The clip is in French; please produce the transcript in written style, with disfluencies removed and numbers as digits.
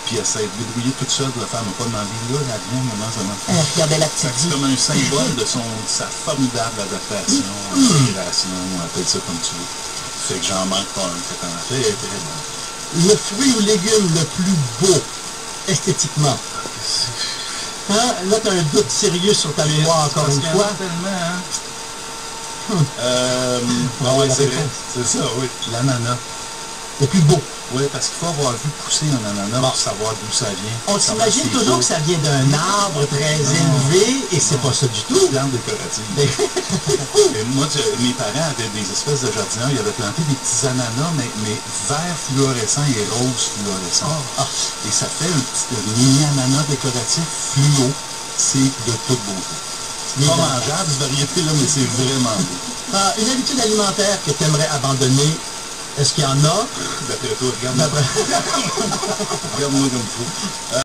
puis elle s'est débrouillée toute seule pour le faire, mais pas dans la vie, là, la vient, maman, ça m'a fait. Regardez la petite C'est vie. comme un symbole de sa formidable adaptation, inspiration, appelle ça comme tu veux. Fait que j'en manque pas un, fait qu'en fait, elle est très bonne. Le fruit ou légume le plus beau, esthétiquement. Hein? Là, tu as un doute sérieux sur ta mémoire, encore une fois. Tellement, hein? Bon, ouais, c'est vrai. C'est ça, oui. L'ananas. Le plus beau. Oui, parce qu'il faut avoir vu pousser un ananas pour savoir d'où ça vient. On s'imagine toujours que ça vient d'un arbre très élevé, et c'est pas ça du tout. Plante décorative. Et moi, mes parents avaient des espèces de jardinières, ils avaient planté des petits ananas, mais vert fluorescent et rose fluorescent. Et ça fait un petit mini ananas décoratif fluo. C'est de toute beauté. C'est pas mangeable, cette variété-là, mais c'est vraiment beau. Une habitude alimentaire que tu aimerais abandonner, est-ce qu'il y en a? D'après toi, regarde-moi. Regarde-moi comme ça.